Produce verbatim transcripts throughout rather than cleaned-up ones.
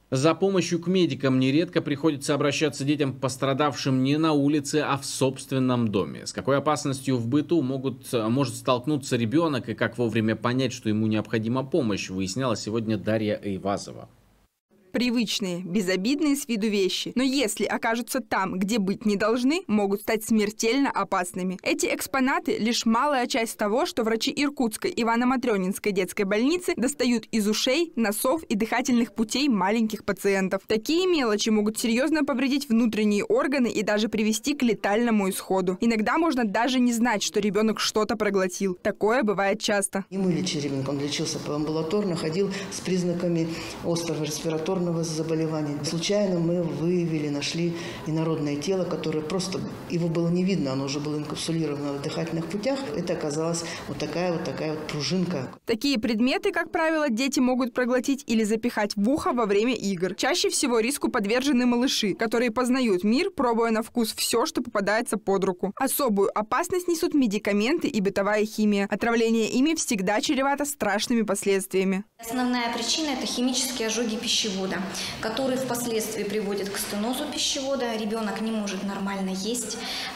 За помощью к медикам нередко приходится обращаться детям, пострадавшим не на улице, а в собственном доме. С какой опасностью в быту могут, может столкнуться ребенок и как вовремя понять, что ему необходима помощь, выясняла сегодня Дарья Эйвазова. Привычные, безобидные с виду вещи, но если окажутся там, где быть не должны, могут стать смертельно опасными. Эти экспонаты – лишь малая часть того, что врачи Иркутской Ивано-Матрёнинской детской больницы достают из ушей, носов и дыхательных путей маленьких пациентов. Такие мелочи могут серьезно повредить внутренние органы и даже привести к летальному исходу. Иногда можно даже не знать, что ребенок что-то проглотил. Такое бывает часто. И мы лечили ребенка, он лечился амбулаторно, ходил с признаками острого респираторного заболевания. Случайно мы выявили, нашли инородное тело, которое просто, его было не видно, оно уже было инкапсулировано в дыхательных путях. Это оказалась вот такая вот такая вот пружинка. Такие предметы, как правило, дети могут проглотить или запихать в ухо во время игр. Чаще всего риску подвержены малыши, которые познают мир, пробуя на вкус все, что попадается под руку. Особую опасность несут медикаменты и бытовая химия. Отравление ими всегда чревато страшными последствиями. Основная причина – это химические ожоги пищевода, которые впоследствии приводят к стенозу пищевода. Ребенок не может нормально есть,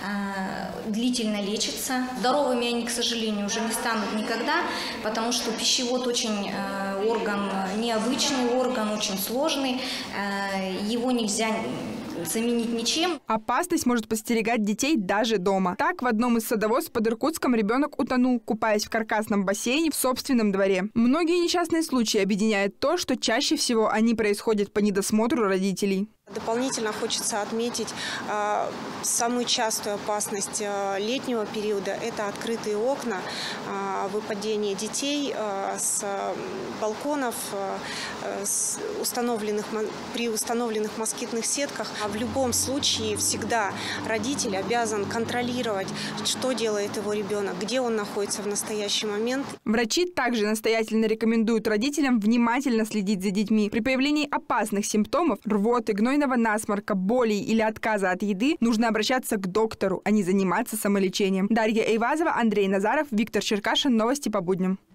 длительно лечится. Здоровыми они, к сожалению, уже не станут никогда, потому что пищевод очень орган, необычный орган, очень сложный. Его нельзя заменить ничем. Опасность может подстерегать детей даже дома. Так, в одном из садоводств под Иркутском ребенок утонул, купаясь в каркасном бассейне в собственном дворе. Многие несчастные случаи объединяет то, что чаще всего они происходят по недосмотру родителей. Дополнительно хочется отметить э, самую частую опасность э, летнего периода – это открытые окна, э, выпадение детей э, с балконов, э, с установленных, при установленных москитных сетках. А в любом случае всегда родитель обязан контролировать, что делает его ребенок, где он находится в настоящий момент. Врачи также настоятельно рекомендуют родителям внимательно следить за детьми. При появлении опасных симптомов – рвоты, гнойного насморка, болей или отказа от еды нужно обращаться к доктору, а не заниматься самолечением. Дарья Эйвазова, Андрей Назаров, Виктор Черкашин. Новости по будням.